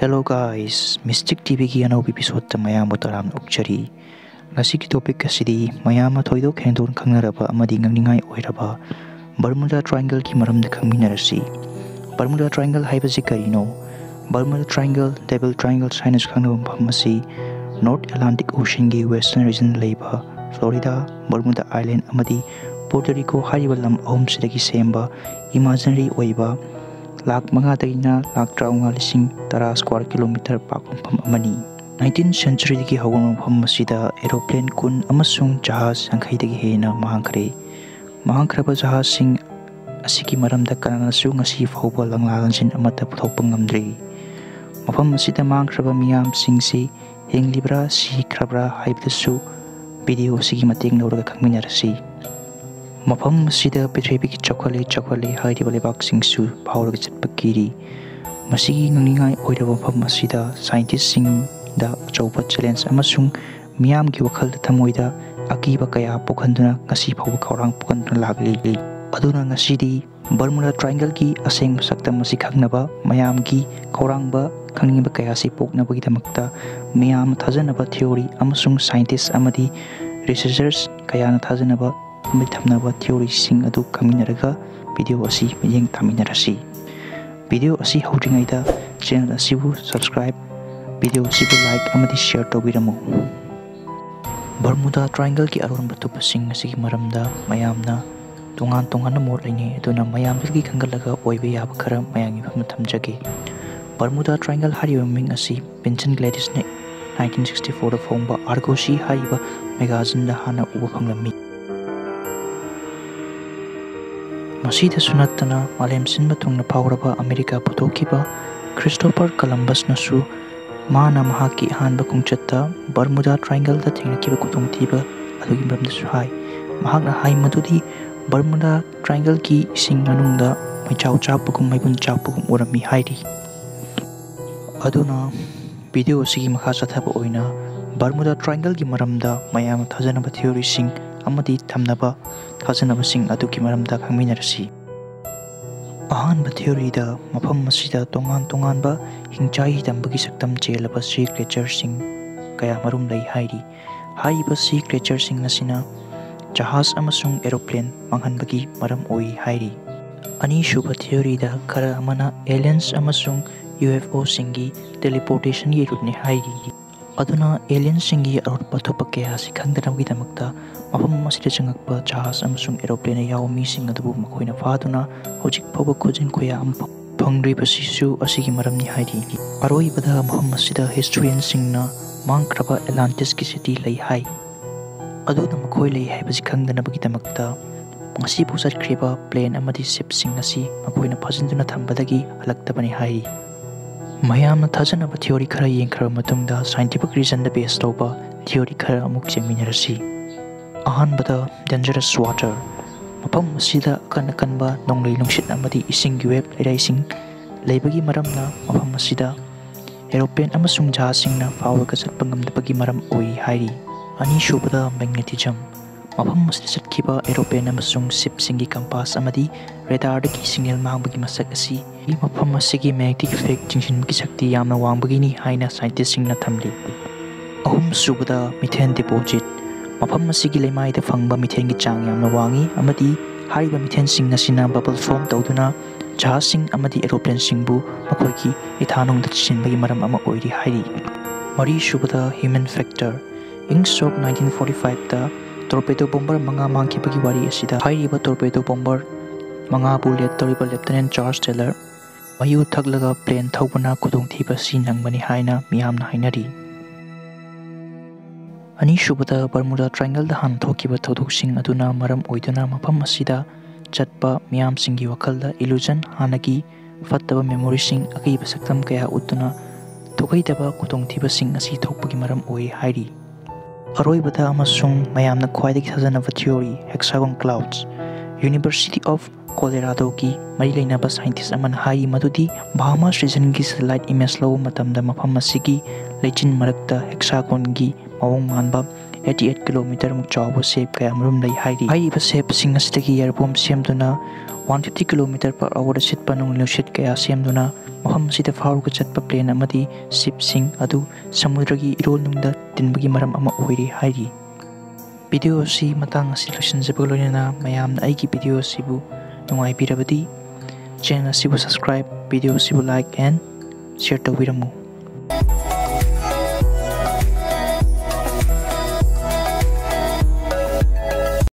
Hello guys, Mystic TV ki anau episode ta mayam taram ukchari. Ngasi ki topic asidi mayam thoidok hendon khangnaraba amadi ngangningai oiraba Bermuda Triangle ki maramda khangminarasi. Bermuda Triangle haibasi karino? Bermuda Triangle, Devil Triangle sinus khangnaba mafam North Atlantic Ocean ki western region leiba Florida, Bermuda Island amadi Puerto Rico hariba lam ahum sidagi semba imaginary oiba Lak mga tagina lak traunga lising tara square kilometer pakpam amani 19th century dagi hawang mafam masida aeroplane kun amasung jahaz sangkhay dagi hena mahangkraba jahaz sing asiki maramda kananasu ngasi fawba langlalansin amata puthokpang ngamdri mafam masida mahangkraba miyam singsi hinglibra si krabra haibdasu video sigi mateng lawraga khangminarasi Mafam masida Petrevik Chocolate Heidi Balibak Singsu Power Pakiri Masigi Ningai Oida Mafam Masida Scientists Sing the Chopa Challenge Amasung Miam Giwakal Tamoida Akiba Kaya Pokanduna Ngasi Power Korang Pokanduna Lagli Aduna Ngasidi Bermuda Triangle ki asengba saktam Masikanaba Mayam ki Korangba Kangiba Kaya Si Poknabagi Damakta Miam Tazanaba Theory Amasung Scientists Amadi Researchers Kayana Tazanaba Mithamnaba theory sing adu kaminaraga video asi miyeng taminarasi video asi hawdringaida channel asibu subscribe video asibu like amadi share tawbiramu Bermuda Triangle ki aron batupasing asigi maramda mayamna tungan mod laini aduna mayamdagi khangalaga oibe yaba khara mayangi thamjage Bermuda Triangle hariba ming asi Vincent Gladys ne 1964 da fongba Argosy hariba magazine da hana uba phanglammi Masida sunatana malem sinba tungna pawraba America putokiba Christopher Columbus nasu mana mahaki hanba kungchatta Bermuda Triangle da thengnakiba kutungtiba adugi maramdasu hai mahakna hai madudi Bermuda Triangle ki ising manungda maichau chapugum maibun chapugum urami hairi aduna video sigi makha chathaba oina Bermuda Triangle ki maramda mayam thajanaba theory sing amadi thamnaba thajanaba sing aduki maramda khangminarasi ahanba theory da mafam masida tongan ba hingchai dambagi saktam chelaba sea creature sing kaya marum lei hairi haiba sea creature sing nasina jahaz amasung aeroplane manghanbagi maram oi hairi ani shuba theory da kara amana aliens amasung UFO singi teleportation gi rutni hairi aduna alien singi arot pathopa ke hasi khangdanamgi damakta mafam masida changakpa jahaz amasung aeroplane yaomi sing adabu makoina faduna hojik phoba khojin khoya am phangri basisu asigi maramni hairi aroi bada mafam masida historian singna mangkraba Atlantis ki city lei hai aduna makoi lei hai basi khangdanamgi damakta ngasi pusat kriba plane amadi ship sing asi makoina phajinduna thambadagi halaktabani hairi Mayamna thajanaba theory khara yengkhara matungda scientific reason da base tawba theory khara amuk chengminarasi ahanbada dangerous water mafam masida kanba nonglei nungsit amadi ising gi web leiraising leibagi maramna mafam masida aeroplane amasung jahasingna fawraga chatpa ngamdabagi maram oi hairi ani shubada magnetism mafam masida chatkiba aeroplane amasung ship singi compass amadi radar da ki signal mangbagi masak asi i mafam asigi magnetic effect jingsingi sakti yamna wangbagi ni haina scientist singna thamli ahum subada methane deposit mafam asigi lemai da phangba methane gi chang yamna wangi amadi hariba methane singna sina bubble form tawduna jahaz sing amadi aeroplane singbu makoi ki ethanong da chinbagi maram ama oiri hairi mari subada human factor in sok 1945 da torpedo bomber manga mangkibagi wari asida hairiba torpedo bomber manga bullet toriba Lieutenant Charles Taylor mayu thaglaga plane thawbana kudongthiba si nangbani haina miyamna hainari ani shubada Bermuda Triangle da han thokiba thodok-sing aduna maram oiduna mafam asida chatpa miyam singi wakalda illusion hanagi fattaba memory sing akiba saktam kaya utuna thokaidaba kudongthiba sing asi thokpagi maram oi hairi aroibada amasung mayamna khwaidagi thajanaba theory hexagon clouds University of Colorado ki mari leinaba scientist aman hai madudi Bahamas region gi satellite image law matamda mafam asigi leichin marakta hexagon gi mawong manba 88 kilometer muk chawba shape kaya marum lai hairi haiba shape sing asitagi airborne semduna 150 kilometer per hour sitpa nung nusit kaya semduna maham sida fauruga chatpa plane amadi ship sing adu samudragi irol nungda tinbagi maram ama oiri hairi video si matang asi losinjaba loinana mayamna aigi video sibu nungai birabadi channel sibu subscribe video sibu like and share tawiramu